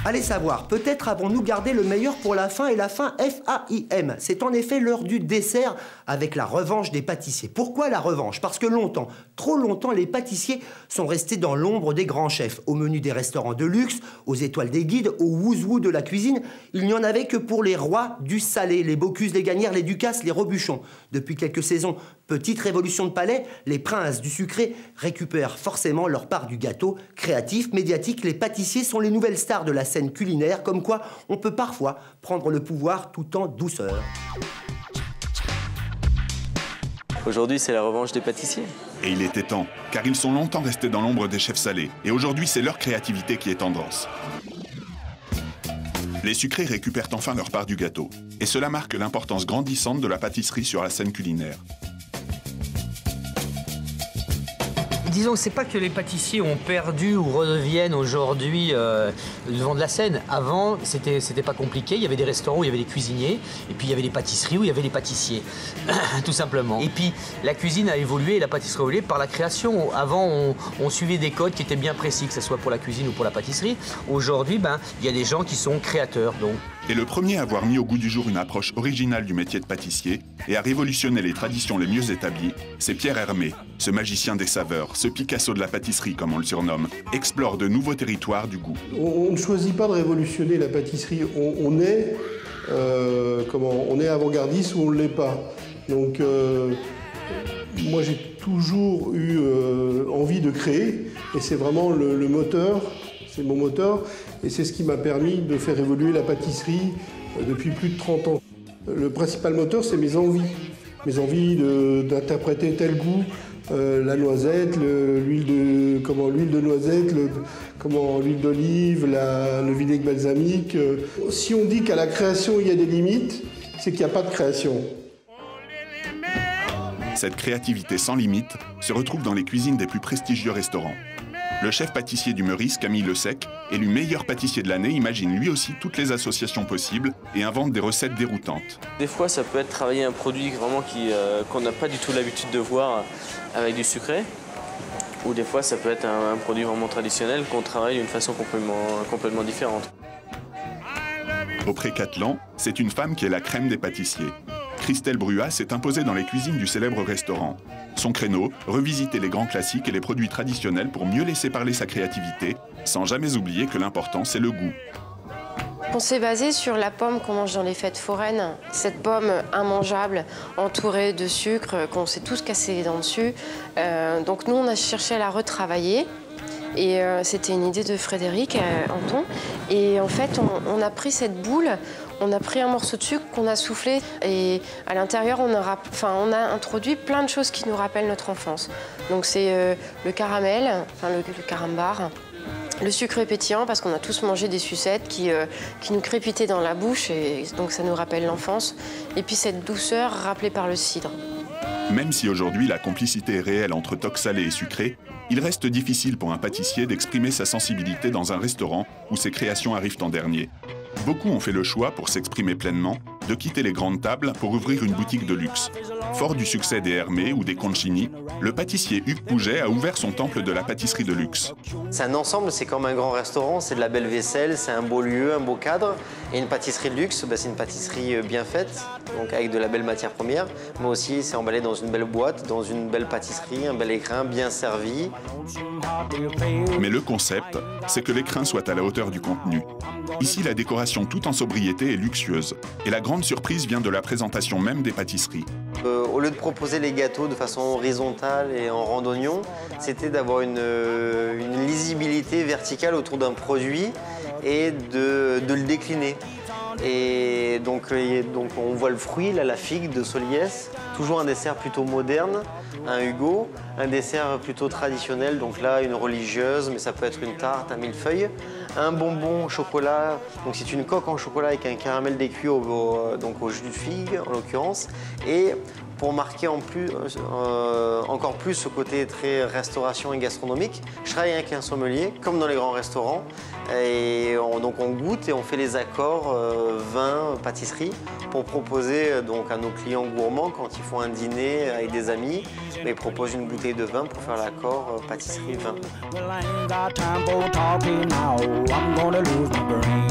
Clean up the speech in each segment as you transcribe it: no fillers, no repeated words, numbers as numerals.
Allez savoir, peut-être avons-nous gardé le meilleur pour la fin et la fin F-A-I-M. C'est en effet l'heure du dessert avec la revanche des pâtissiers. Pourquoi la revanche? Parce que longtemps, trop longtemps, les pâtissiers sont restés dans l'ombre des grands chefs. Au menu des restaurants de luxe, aux étoiles des guides, au who's-who de la cuisine, il n'y en avait que pour les rois du salé, les Bocuse, les Gagnères, les Ducasse, les Robuchon. Depuis quelques saisons, petite révolution de palais, les princes du sucré récupèrent forcément leur part du gâteau. Créatifs, médiatiques, les pâtissiers sont les nouvelles stars de la scène culinaire, comme quoi on peut parfois prendre le pouvoir tout en douceur. Aujourd'hui, c'est la revanche des pâtissiers. Et il était temps, car ils sont longtemps restés dans l'ombre des chefs salés. Et aujourd'hui, c'est leur créativité qui est tendance. Les sucrés récupèrent enfin leur part du gâteau. Et cela marque l'importance grandissante de la pâtisserie sur la scène culinaire. Disons que c'est pas que les pâtissiers ont perdu ou redeviennent aujourd'hui le devant de la scène. Avant, c'était pas compliqué. Il y avait des restaurants où il y avait des cuisiniers, et puis il y avait des pâtisseries où il y avait des pâtissiers, tout simplement. Et puis la cuisine a évolué, et la pâtisserie a évolué par la création. Avant, on suivait des codes qui étaient bien précis, que ce soit pour la cuisine ou pour la pâtisserie. Aujourd'hui, il y a des gens qui sont créateurs, donc. Et le premier à avoir mis au goût du jour une approche originale du métier de pâtissier et à révolutionner les traditions les mieux établies, c'est Pierre Hermé, ce magicien des saveurs, ce Picasso de la pâtisserie comme on le surnomme, explore de nouveaux territoires du goût. On ne choisit pas de révolutionner la pâtisserie, on est avant-gardiste ou on ne l'est pas. Donc moi j'ai toujours eu envie de créer et c'est vraiment le moteur. C'est mon moteur et c'est ce qui m'a permis de faire évoluer la pâtisserie depuis plus de 30 ans. Le principal moteur, c'est mes envies. Mes envies d'interpréter tel goût, la noisette, l'huile de noisette, l'huile d'olive, le vinaigre balsamique. Si on dit qu'à la création, il y a des limites, c'est qu'il n'y a pas de création. Cette créativité sans limite se retrouve dans les cuisines des plus prestigieux restaurants. Le chef pâtissier du Meurice, Camille Le Sec, élu meilleur pâtissier de l'année, imagine lui aussi toutes les associations possibles et invente des recettes déroutantes. Des fois, ça peut être travailler un produit vraiment qu'on n'a pas du tout l'habitude de voir avec du sucré. Ou des fois, ça peut être un produit vraiment traditionnel qu'on travaille d'une façon complètement différente. Auprès Catlan, c'est une femme qui est la crème des pâtissiers. Christelle Bruat s'est imposée dans les cuisines du célèbre restaurant. Son créneau, revisiter les grands classiques et les produits traditionnels pour mieux laisser parler sa créativité, sans jamais oublier que l'important, c'est le goût. On s'est basé sur la pomme qu'on mange dans les fêtes foraines. Cette pomme immangeable, entourée de sucre, qu'on s'est tous cassé les dents dessus. Donc nous, on a cherché à la retravailler. Et c'était une idée de Frédéric Anton. Et en fait, on a pris cette boule, on a pris un morceau de sucre qu'on a soufflé. Et à l'intérieur, on a introduit plein de choses qui nous rappellent notre enfance. Donc c'est le caramel, le carambar. Le sucre pétillant, parce qu'on a tous mangé des sucettes qui nous crépitaient dans la bouche, et donc ça nous rappelle l'enfance. Et puis cette douceur rappelée par le cidre. Même si aujourd'hui la complicité est réelle entre toc salé et sucré, il reste difficile pour un pâtissier d'exprimer sa sensibilité dans un restaurant où ses créations arrivent en dernier. Beaucoup ont fait le choix, pour s'exprimer pleinement, de quitter les grandes tables pour ouvrir une boutique de luxe. Fort du succès des Hermé ou des Concini, le pâtissier Hugues Pouget a ouvert son temple de la pâtisserie de luxe. C'est un ensemble, c'est comme un grand restaurant, c'est de la belle vaisselle, c'est un beau lieu, un beau cadre. Et une pâtisserie de luxe, c'est une pâtisserie bien faite, donc avec de la belle matière première, mais aussi c'est emballé dans une belle boîte, dans une belle pâtisserie, un bel écrin bien servi. Mais le concept, c'est que l'écrin soit à la hauteur du contenu. Ici, la décoration tout en sobriété est luxueuse. Et la grande surprise vient de la présentation même des pâtisseries. Au lieu de proposer les gâteaux de façon horizontale et en randonnion, c'était d'avoir une lisibilité verticale autour d'un produit et de le décliner. Et donc on voit le fruit, là, la figue de Soliès, toujours un dessert plutôt moderne, un Hugo, un dessert plutôt traditionnel, donc là une religieuse, mais ça peut être une tarte, un millefeuille, un bonbon au chocolat, donc c'est une coque en chocolat avec un caramel décuit au jus de figue en l'occurrence, et pour marquer encore plus ce côté très restauration et gastronomique, je travaille avec un sommelier, comme dans les grands restaurants, et donc on goûte et on fait les accords vin, pâtisserie, pour proposer donc à nos clients gourmands, quand ils font un dîner avec des amis, ils proposent une bouteille de vin pour faire l'accord pâtisserie-vin.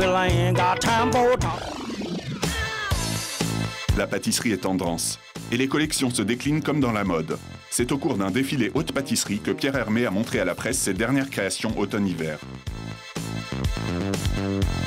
La pâtisserie est tendance, et les collections se déclinent comme dans la mode. C'est au cours d'un défilé haute pâtisserie que Pierre Hermé a montré à la presse ses dernières créations automne-hiver.